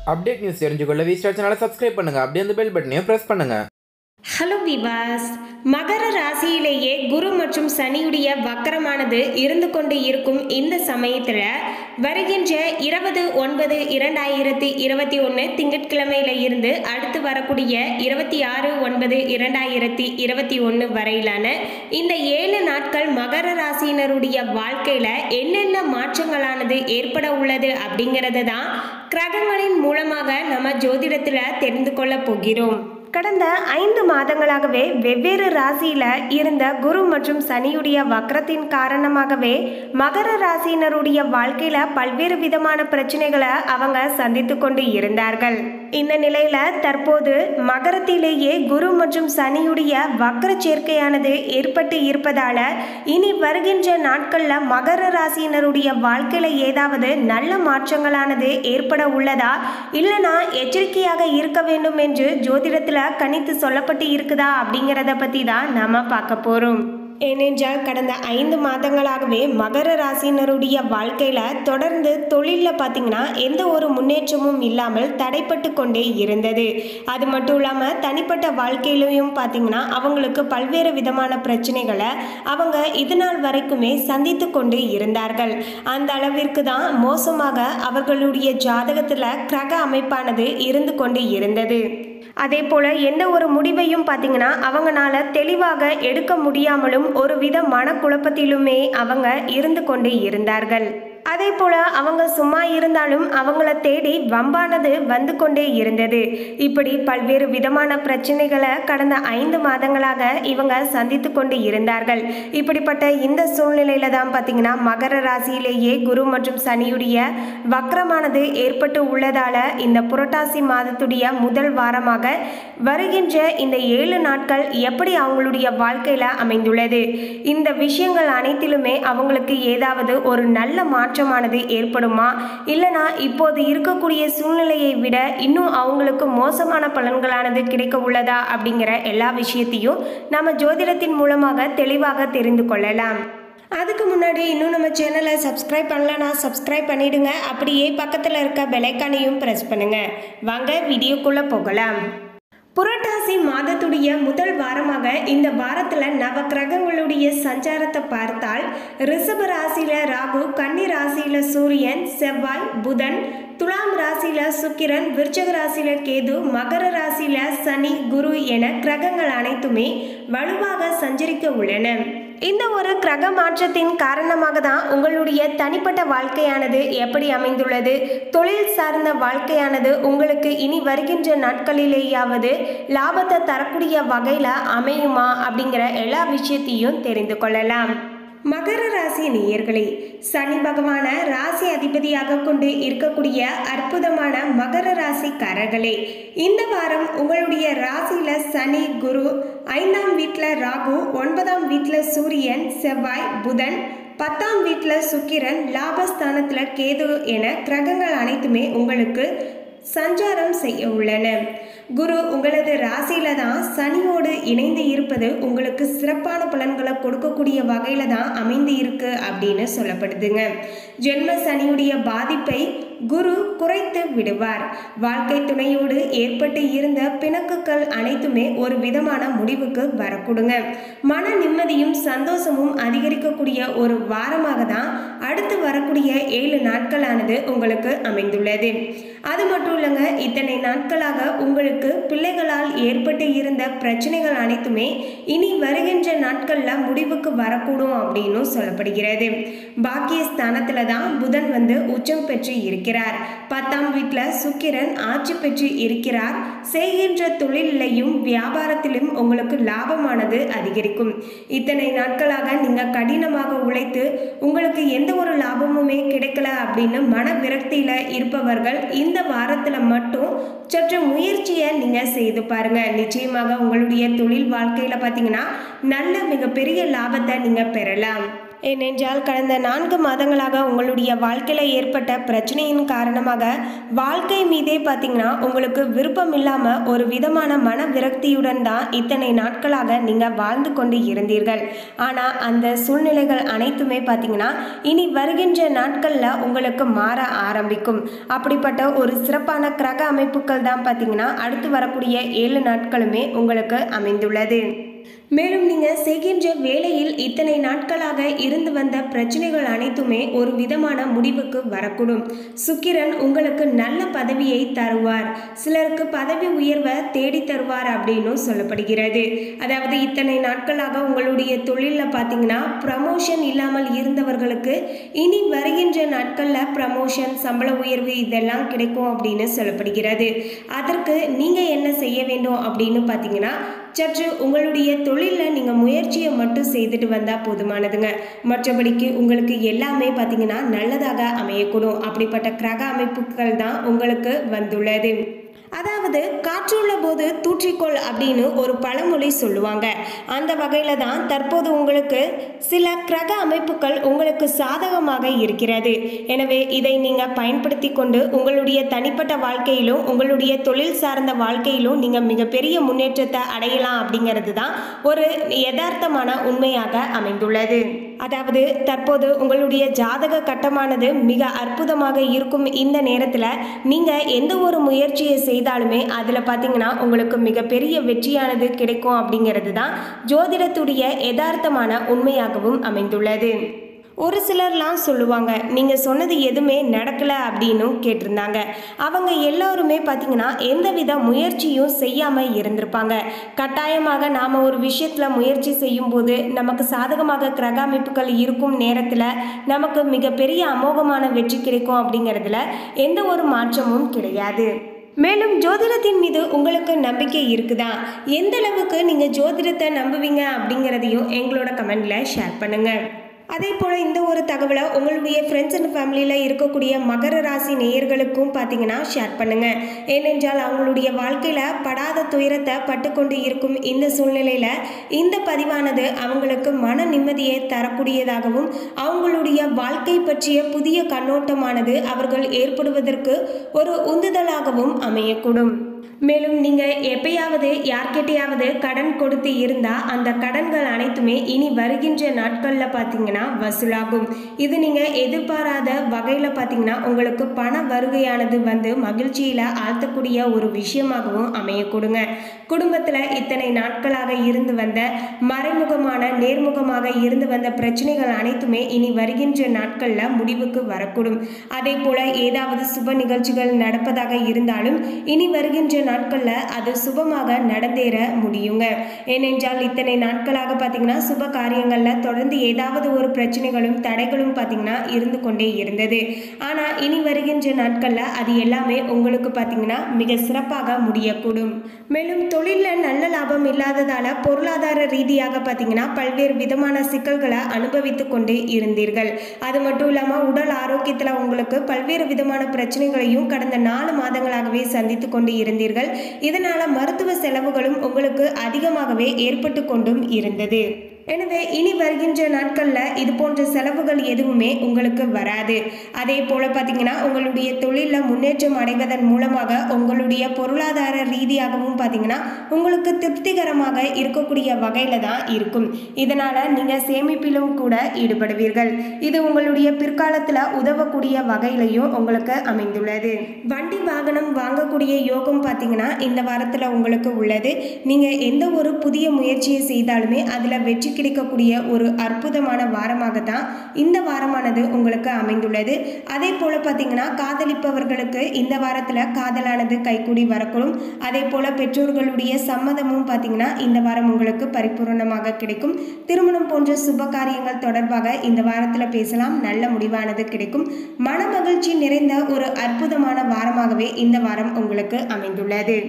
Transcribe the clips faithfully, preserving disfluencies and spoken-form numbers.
Update news தெரிஞ்சுக்கொள்ள V star சேனலை subscribe பண்ணுங்க. அப்படியே அந்த பெல் பட்டனையும் பிரஸ் பண்ணுங்க. ஹலோ விவாஸ், மகர ராசியிலேயே குரு மற்றும் சனியுடைய வக்கரமானது இருந்து கொண்டு இருக்கும் இந்த சமயத்தில் வருகின்ற இருபது ஒன்பது இரண்டாயிரத்தி இருபத்தி ஒன்று திங்கட்கிழமையில இருந்து அடுத்து வரக்கூடிய இருபத்தி ஆறு ஒன்பது இரண்டாயிரத்தி இருபத்தி ஒன்று வரையிலான இந்த ஏழு நாட்கள் மகர ராசியினருடைய வாழ்க்கையில என்னென்ன மாற்றங்களானது ஏற்பட உள்ளது அப்படிங்கிறது தான் கிரகங்களின் மூலமாக நம்ம ஜோதிடத்தில் தெரிந்து கொள்ள போகிறோம். கடந்த ஐந்து மாதங்களாகவே வெவ்வேறு ராசியில இருந்த குரு மற்றும் சனியுடைய வக்ரத்தின் காரணமாகவே மகர ராசியினருடைய வாழ்க்கையில பல்வேறு விதமான பிரச்சனைகளை அவங்க சந்தித்து கொண்டு இருந்தார்கள். இந்த நிலையில தற்போது மகரத்திலேயே குரு மற்றும் சனியுடைய வக்ர சேர்க்கையானது ஏற்பட்டு இருப்பதால இனி வருகின்ற நாட்கள்ல மகர ராசியினருடைய வாழ்க்கையில ஏதாவது நல்ல மாற்றங்களானது ஏற்பட உள்ளதா, இல்லைனா எச்சரிக்கையாக இருக்க வேண்டும் என்று ஜோதிடத்துல கணித்து சொல்லப்பட்டு இருக்குதா அப்படிங்கிறத பத்தி தான் நாம பார்க்க போறோம். ஏனென்றால் கடந்த ஐந்து மாதங்களாகவே மகர ராசியினருடைய வாழ்க்கையில தொடர்ந்து தொழிலில் பார்த்தீங்கன்னா எந்த ஒரு முன்னேற்றமும் இல்லாமல் தடைப்பட்டு கொண்டே இருந்தது. அது மட்டும் இல்லாமல் தனிப்பட்ட வாழ்க்கையிலையும் பார்த்தீங்கன்னா அவங்களுக்கு பல்வேறு விதமான பிரச்சனைகளை அவங்க இது நாள் வரைக்குமே சந்தித்து கொண்டு இருந்தார்கள். அந்த அளவிற்கு தான் மோசமாக அவர்களுடைய ஜாதகத்தில் கிரக அமைப்பானது இருந்து கொண்டு இருந்தது. அதே போல் எந்த ஒரு முடிவையும் பார்த்தீங்கன்னா அவங்களால தெளிவாக எடுக்க முடியாமலும் ஒரு வித மனக்குழப்பத்திலுமே அவங்க இருந்து கொண்டு இருந்தார்கள். அதே போல் அவங்க சும்மா இருந்தாலும் அவங்கள தேடி வம்பானது வந்து கொண்டே இருந்தது. இப்படி பல்வேறு விதமான பிரச்சனைகளை கடந்த ஐந்து மாதங்களாக இவங்க சந்தித்து கொண்டு இருந்தார்கள். இப்படிப்பட்ட இந்த சூழ்நிலையில தான் பார்த்தீங்கன்னா மகர ராசியிலேயே குரு மற்றும் சனியுடைய வக்ரமானது ஏற்பட்டு உள்ளதால இந்த புரட்டாசி மாதத்துடைய முதல் வாரமாக வருகின்ற இந்த ஏழு நாட்கள் எப்படி அவங்களுடைய வாழ்க்கையில அமைந்துள்ளது, இந்த விஷயங்கள் அனைத்திலுமே அவங்களுக்கு ஏதாவது ஒரு நல்ல மாற்றமானது ஏற்படுமா, இல்லைனா இப்போது இருக்கக்கூடிய சூழ்நிலையை விட இன்னும் அவங்களுக்கு மோசமான பலன்களானது கிடைக்க உள்ளதா அப்படிங்கிற எல்லா விஷயத்தையும் நம்ம ஜோதிடத்தின் மூலமாக தெளிவாக தெரிந்து கொள்ளலாம். அதுக்கு முன்னாடி இன்னும் நம்ம சேனலை சப்ஸ்கிரைப் பண்ணலன்னா சப்ஸ்கிரைப் பண்ணிடுங்க. அப்படியே பக்கத்தில் இருக்க பெல் ஐகானையும் பிரஸ் பண்ணுங்க. வாங்க வீடியோக்குள்ள போகலாம். புரட்டாசி மாதத்துடைய முதல் வாரமாக இந்த வாரத்தில் நவ கிரகங்களுடைய சஞ்சாரத்தை பார்த்தால் ரிஷப ராசியில ராகு, கன்னி ராசியில சூரியன், செவ்வாய், புதன், துலாம் ராசியில சுக்கிரன், விருச்சக ராசியில கேது, மகர ராசியில சனி, குரு என கிரகங்கள் அனைத்துமே வலுவாக சஞ்சரிக்க உள்ளன. இந்த ஒரு கிரக மாற்றத்தின் காரணமாக தான் உங்களுடைய தனிப்பட்ட வாழ்க்கையானது எப்படி அமைந்துள்ளது, தொழில் சார்ந்த வாழ்க்கையானது உங்களுக்கு இனி வருகின்ற நாட்களிலேயாவது லாபத்தை தரக்கூடிய வகையில் அமையுமா அப்படிங்கிற எல்லா விஷயத்தையும் தெரிந்து கொள்ளலாம். மகர ராசி நேயர்களே, சனி பகவான ராசி அதிபதியாக கொண்டு இருக்கக்கூடிய அற்புதமான மகர ராசிக்காரர்களே, இந்த வாரம் உங்களுடைய ராசியில சனி, குரு, ஐந்தாம் வீட்டில் ராகு, ஒன்பதாம் வீட்டில் சூரியன், செவ்வாய், புதன், பத்தாம் வீட்டில் சுக்கிரன், லாபஸ்தானத்தில் கேது என கிரகங்கள் அனைத்துமே உங்களுக்கு சஞ்சாரம் செய்ய உள்ளன. குரு உங்களது ராசியில தான் சனியோடு இணைந்து இருப்பது உங்களுக்கு சிறப்பான பலன்களை கொடுக்கக்கூடிய வகையில தான் அமைந்து இருக்கு அப்படின்னு சொல்லப்படுதுங்க. ஜென்ம சனியுடைய பாதிப்பை குரு குறைத்து விடுவார். வாழ்க்கை துணையோடு ஏற்பட்டு இருந்த பிணக்குகள் அனைத்துமே ஒரு விதமான முடிவுக்கு வரக்கூடுங்க. மன நிம்மதியும் சந்தோஷமும் அதிகரிக்கக்கூடிய ஒரு வாரமாக தான் அடுத்து வரக்கூடிய ஏழு நாட்களானது உங்களுக்கு அமைந்துள்ளது. அது மட்டும் இல்லைங்க, இத்தனை நாட்களாக உங்களுக்கு பிள்ளைகளால் ஏற்பட்டு இருந்த பிரச்சனைகள் அனைத்துமே இனி வருகின்ற நாட்களில் முடிவுக்கு வரக்கூடும் அப்படின்னு சொல்லப்படுகிறது. பாக்கியஸ்தானத்தில் தான் புதன் வந்து உச்சம் பெற்று இருக்கிறார். பத்தாம் வீட்டில் சுக்கிரன் ஆட்சி பெற்று இருக்கிறார். செய்கின்ற தொழிலையும் வியாபாரத்திலும் உங்களுக்கு லாபமானது அதிகரிக்கும். இத்தனை நாட்களாக நீங்கள் கடினமாக உழைத்து உங்களுக்கு எந்த ஒரு லாபமுமே கிடைக்கல அப்படின்னு மன விரக்தியில் இருப்பவர்கள் இந்த வாரத்தில் மட்டும் சற்று முயற்சியை நீங்கள் செய்து பாருங்க. நிச்சயமாக உங்களுடைய தொழில் வாழ்க்கையில் பார்த்தீங்கன்னா நல்ல மிகப்பெரிய லாபத்தை நீங்கள் பெறலாம். ஏனென்றால் கடந்த நான்கு மாதங்களாக உங்களுடைய வாழ்க்கையில் ஏற்பட்ட பிரச்சனையின் காரணமாக வாழ்க்கை மீதே பார்த்தீங்கன்னா உங்களுக்கு விருப்பம் இல்லாமல் ஒரு விதமான மன விரக்தியுடன் தான் இத்தனை நாட்களாக நீங்கள் வாழ்ந்து கொண்டு இருந்தீர்கள். ஆனால் அந்த சூழ்நிலைகள் அனைத்துமே பார்த்தீங்கன்னா இனி வருகின்ற நாட்களில் உங்களுக்கு மாற ஆரம்பிக்கும். அப்படிப்பட்ட ஒரு சிறப்பான கிரக அமைப்புகள் தான் பார்த்தீங்கன்னா அடுத்து வரக்கூடிய ஏழு நாட்களுமே உங்களுக்கு அமைந்துள்ளது. மேலும் நீங்கள் செய்கின்ற வேலையில் இத்தனை நாட்களாக இருந்து வந்த பிரச்சனைகள் அனைத்துமே ஒரு விதமான முடிவுக்கு வரக்கூடும். சுக்கிரன் உங்களுக்கு நல்ல பதவியை தருவார். சிலருக்கு பதவி உயர்வை தேடி தருவார் அப்படின்னு சொல்லப்படுகிறது. அதாவது இத்தனை நாட்களாக உங்களுடைய தொழிலில் பார்த்தீங்கன்னா ப்ரமோஷன் இல்லாமல் இருந்தவர்களுக்கு இனி வருகின்ற நாட்களில் ப்ரமோஷன், சம்பள உயர்வு இதெல்லாம் கிடைக்கும் அப்படின்னு சொல்லப்படுகிறது. அதற்கு நீங்கள் என்ன செய்ய வேண்டும் அப்படின்னு பார்த்தீங்கன்னா சற்று உங்களுடைய தொழிலில் நீங்கள் முயற்சியை மட்டும் செய்துட்டு வந்தால் போதுமானதுங்க. மற்றபடிக்கு உங்களுக்கு எல்லாமே பார்த்தீங்கன்னா நல்லதாக அமையக்கூடும். அப்படிப்பட்ட கிரக அமைப்புகள் தான் உங்களுக்கு வந்துள்ளது. அதாவது காற்றுள்ள போது தூற்றிக்கொள் அப்படின்னு ஒரு பழமொழி சொல்லுவாங்க. அந்த வகையில் தான் தற்போது உங்களுக்கு சில கிரக அமைப்புகள் உங்களுக்கு சாதகமாக இருக்கிறது. எனவே இதை நீங்கள் பயன்படுத்தி கொண்டு உங்களுடைய தனிப்பட்ட வாழ்க்கையிலும் உங்களுடைய தொழில் சார்ந்த வாழ்க்கையிலும் நீங்கள் மிகப்பெரிய முன்னேற்றத்தை அடையலாம் அப்படிங்கிறது தான் ஒரு யதார்த்தமான உண்மையாக அமைந்துள்ளது. அதாவது தற்போது உங்களுடைய ஜாதக கட்டமானது மிக அற்புதமாக இருக்கும். இந்த நேரத்தில் நீங்கள் எந்த ஒரு முயற்சியை செய்தாலுமே அதில் பார்த்தீங்கன்னா உங்களுக்கு மிகப்பெரிய வெற்றியானது கிடைக்கும் அப்படிங்கிறது தான் ஜோதிடத்துடைய யதார்த்தமான உண்மையாகவும் அமைந்துள்ளது. ஒரு சிலர்லாம் சொல்லுவாங்க நீங்கள் சொன்னது எதுவுமே நடக்கலை அப்படின்னும் கேட்டிருந்தாங்க. அவங்க எல்லோருமே பார்த்தீங்கன்னா எந்தவித முயற்சியும் செய்யாமல் இருந்திருப்பாங்க. கட்டாயமாக நாம் ஒரு விஷயத்தில் முயற்சி செய்யும்போது நமக்கு சாதகமாக கிரக அமைப்புகள் இருக்கும் நேரத்தில் நமக்கு மிகப்பெரிய அமோகமான வெற்றி கிடைக்கும் அப்படிங்கிறதுல எந்த ஒரு மாற்றமும் கிடையாது. மேலும் ஜோதிடத்தின் மீது உங்களுக்கு நம்பிக்கை இருக்குதா? எந்த அளவுக்கு நீங்கள் ஜோதிடத்தை நம்புவீங்க அப்படிங்கிறதையும் எங்களோட கமெண்டில் ஷேர் பண்ணுங்கள். அதே போல் இந்த ஒரு தகவலை உங்களுடைய ஃப்ரெண்ட்ஸ் அண்ட் ஃபேமிலியில் இருக்கக்கூடிய மகர ராசி நேயர்களுக்கும் பார்த்தீங்கன்னா ஷேர் பண்ணுங்கள். ஏனென்றால் அவங்களுடைய வாழ்க்கையில் படாத துயரத்தை பட்டுக்கொண்டு இருக்கும் இந்த சூழ்நிலையில் இந்த பதிவானது அவங்களுக்கு மன நிம்மதியை தரக்கூடியதாகவும் அவங்களுடைய வாழ்க்கை பற்றிய புதிய கண்ணோட்டமானது அவர்கள் ஏற்படுவதற்கு ஒரு உந்துதலாகவும் அமையக்கூடும். மேலும் நீங்கள் எப்பயாவது யார்கிட்டையாவது கடன் கொடுத்து இருந்தால் அந்த கடன்கள் அனைத்துமே இனி வருகின்ற நாட்களில் பார்த்தீங்கன்னா வசூலாகும். இது நீங்கள் எதிர்பாராத வகையில் பார்த்தீங்கன்னா உங்களுக்கு பண வருகையானது வந்து மகிழ்ச்சியில் ஆழ்த்தக்கூடிய ஒரு விஷயமாகவும் அமையக்கூடுங்க. குடும்பத்தில் இத்தனை நாட்களாக இருந்து வந்த மறைமுகமான நேர்முகமாக இருந்து வந்த பிரச்சனைகள் அனைத்துமே இனி வருகின்ற நாட்களில் முடிவுக்கு வரக்கூடும். அதே போல் ஏதாவது சுப நிகழ்ச்சிகள் நடப்பதாக இருந்தாலும் இனி வருகின்ற நாட்களில் அது சுபமாக நடந்தேற முடியுங்க. ஏனென்றால் இத்தனை நாட்களாக பார்த்தீங்கன்னா சுப காரியங்களில் தொடர்ந்து ஏதாவது ஒரு பிரச்சனைகளும் தடைகளும் பார்த்தீங்கன்னா இருந்து கொண்டே இருந்தது. ஆனால் இனி வருகின்ற நாட்களில் அது எல்லாமே உங்களுக்கு பார்த்தீங்கன்னா மிக சிறப்பாக முடியக்கூடும். மேலும் தொழிலில் நல்ல லாபம் இல்லாததால் பொருளாதார ரீதியாக பார்த்தீங்கன்னா பல்வேறு விதமான சிக்கல்களை அனுபவித்து கொண்டு இருந்தீர்கள். அது மட்டும் இல்லாமல் உடல் ஆரோக்கியத்தில் உங்களுக்கு பல்வேறு விதமான பிரச்சனைகளையும் கடந்த நாலு மாதங்களாகவே சந்தித்து கொண்டு இருந்தீர்கள். இதனால மருத்துவ செலவுகளும் உங்களுக்கு அதிகமாகவே ஏற்பட்டு கொண்டும் இருந்தது. எனவே இனி வருகின்ற நாட்களில் இது போன்ற செலவுகள் எதுவுமே உங்களுக்கு வராது. அதே போல் பார்த்தீங்கன்னா உங்களுடைய தொழிலில் முன்னேற்றம் அடைவதன் மூலமாக உங்களுடைய பொருளாதார ரீதியாகவும் பார்த்தீங்கன்னா உங்களுக்கு திருப்திகரமாக இருக்கக்கூடிய வகையில் தான் இருக்கும். இதனால் நீங்கள் சேமிப்பிலும் கூட ஈடுபடுவீர்கள். இது உங்களுடைய பிற்காலத்தில் உதவக்கூடிய வகையிலையும் உங்களுக்கு அமைந்துள்ளது. வண்டி வாகனம் வாங்கக்கூடிய யோகம் பார்த்தீங்கன்னா இந்த வாரத்தில் உங்களுக்கு உள்ளது. நீங்கள் எந்த ஒரு புதிய முயற்சியை செய்தாலுமே அதில் வெற்றி கிடைக்கக்கூடிய ஒரு அற்புதமான வாரமாக தான் இந்த வாரமானது உங்களுக்கு அமைந்துள்ளது. அதே போல பார்த்தீங்கன்னா காதலிப்பவர்களுக்கு இந்த வாரத்தில் காதலானது கைகூடி வரக்கூடும். அதே போல பெற்றோர்களுடைய சம்மதமும் பார்த்தீங்கன்னா இந்த வாரம் உங்களுக்கு பரிபூர்ணமாக கிடைக்கும். திருமணம் போன்ற சுப காரியங்கள் தொடர்பாக இந்த வாரத்தில் பேசலாம். நல்ல முடிவானது கிடைக்கும். மன மகிழ்ச்சி நிறைந்த ஒரு அற்புதமான வாரமாகவே இந்த வாரம் உங்களுக்கு அமைந்துள்ளது.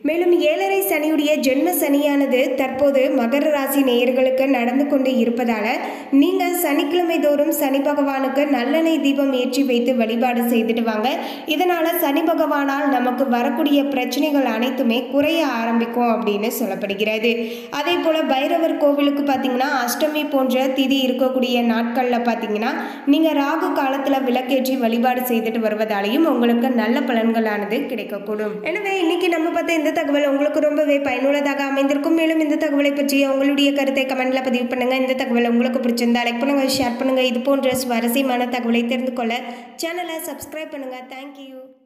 மேலும் ஏழரை சனியுடைய ஜென்ம சனியானது தற்போது மகர ராசி நேயர்களுக்கு நடந்து கொண்டு இருப்பதால் நீங்கள் சனிக்கிழமை தோறும் சனி பகவானுக்கு நல்லெண்ணெய் தீபம் ஏற்றி வைத்து வழிபாடு செய்துட்டு வாங்க. இதனால் சனி பகவானால் நமக்கு வரக்கூடிய பிரச்சனைகள் அனைத்துமே குறைய ஆரம்பிக்கும் அப்படின்னு சொல்லப்படுகிறது. அதே போல் பைரவர் கோவிலுக்கு பார்த்தீங்கன்னா அஷ்டமி போன்ற திதி இருக்கக்கூடிய நாட்களில் பார்த்தீங்கன்னா நீங்கள் ராகு காலத்தில் விளக்கேற்றி வழிபாடு செய்துட்டு வருவதாலையும் உங்களுக்கு நல்ல பலன்களானது கிடைக்கக்கூடும். எனவே இன்னைக்கு நம்ம பார்த்த இந்த தகவல் உங்களுக்கு ரொம்பவே பயனுள்ளதாக அமைந்திருக்கும். மேலும் இந்த தகவலை பற்றி உங்களுடைய கருத்தை கமெண்ட்ல பதிவு பண்ணுங்க. இந்த தகவல் உங்களுக்கு பிடிச்சிருந்தா லைக் பண்ணுங்க, ஷேர் பண்ணுங்க. இது போன்ற சுவாரஸ்யமான தகவலை தெரிந்து கொள்ள சேனலை சப்ஸ்கிரைப் பண்ணுங்க. தேங்க்யூ.